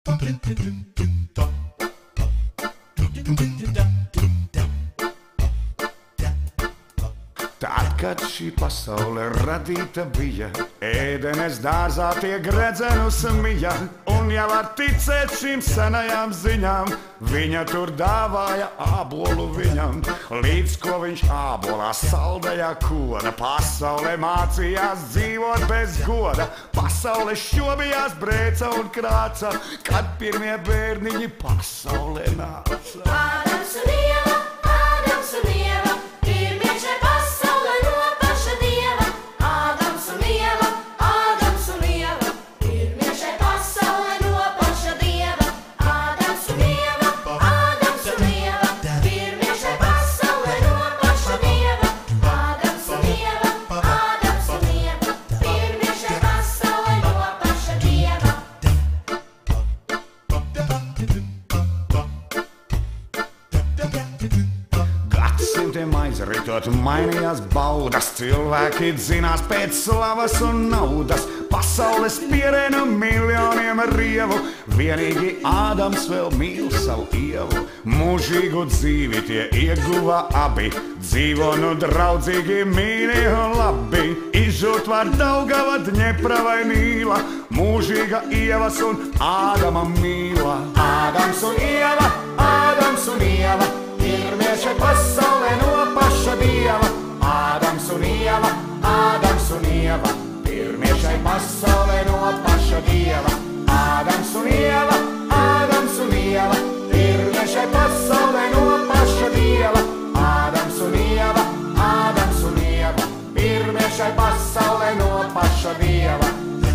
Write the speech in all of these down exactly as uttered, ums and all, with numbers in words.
Tad, kad šī pasaule radīta bija, ēdenes dārzā tiek redzenus mija, un jau var ticēt šīm senajām ziņām, viņa tur dāvāja ābolu viņam, līdz ko viņš ābolā saldējā koda, pasaulē mācījās dzīvot bez goda, pasaule šķobījās, brēca un krāca, kad pirmie bērniņi pasaulē nāca. Ādams un Ieva, Ādams un Ieva, pirmie šai pasaulē no paša Dieva. Ādams un Ieva, Ādams un Ieva, pirmie šai pasaulē no paša Dieva. Ādams un Ieva, Ādams un Ieva, pirmie šai pasaulē no paša Dieva. Ādams un Ieva, Ādams un Ieva, pirmie šai pasaulē no paša Dieva. Gadsimtiem aizritot mainījās baudas, cilvēki dzinās pēc slavas un naudas, pasaules pierēna miljoniem rievu, vienīgi Ādams vēl mīl savu Ievu, mūžīgu dzīvi tie ieguva abi, dzīvo nu draudzīgi, mīļi un labi, izžūt var Daugava, Dņepra vai Nīla, mūžīga Ievas un Ādama mīla. Ādams un Ieva, Ādams un Ieva, pirmie šai pasaulē no paša Dieva. Ādams un Ieva, Ādams un Ieva, pirmie šai pasaulē no paša Dieva. Ādams un Ieva, Ādams un Ieva, pirmie šai pasaulē no paša Dieva. Ādams un Ieva, Ādams un Ieva, pirmie šai pasaulē no paša Dieva.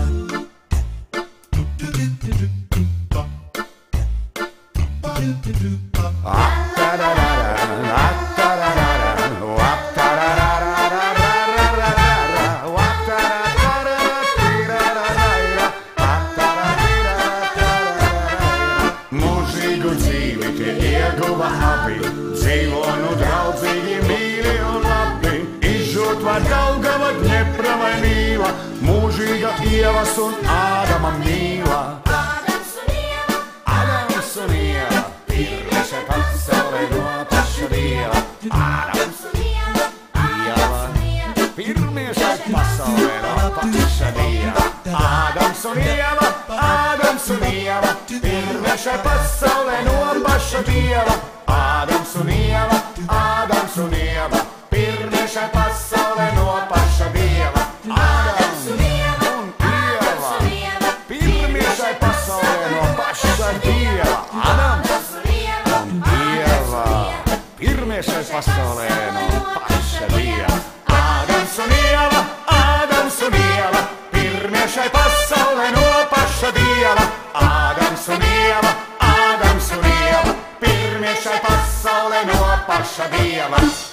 Mūžīgu dzīvi tie ieguva abi, dzīvo nu draudzīgi, mīļi un labi, izžūt var Daugava, Dņepra vai Nīla, mūžīga Ievas un Ādama mīla. Ādams un Ieva, Ādams un Ieva, pirmie šai pasaulē no paša Dieva. Ādams un Ieva, Ādams un Ieva, pirmie šai pasaulē no paša Dieva. Ādams un Ieva, Ādams un Ieva, pirmie šai pasaulē no paša Dieva. Ādams un Ieva, Ādams un Ieva, pirmie šai pasaulē no paša Dieva. Ādams un Ieva, Ādams un Ieva, pirmie šai pasaulē no paša Dieva. Ādams un Ieva, pirmie šai pasaulē no paša Dieva. Ādams un Ieva, Ādams un Ieva, pirmie šai pasaulē no paša Dieva. Ādams un Ieva, Ādams un Ieva, pirmie šai pasaulē no paša Dieva.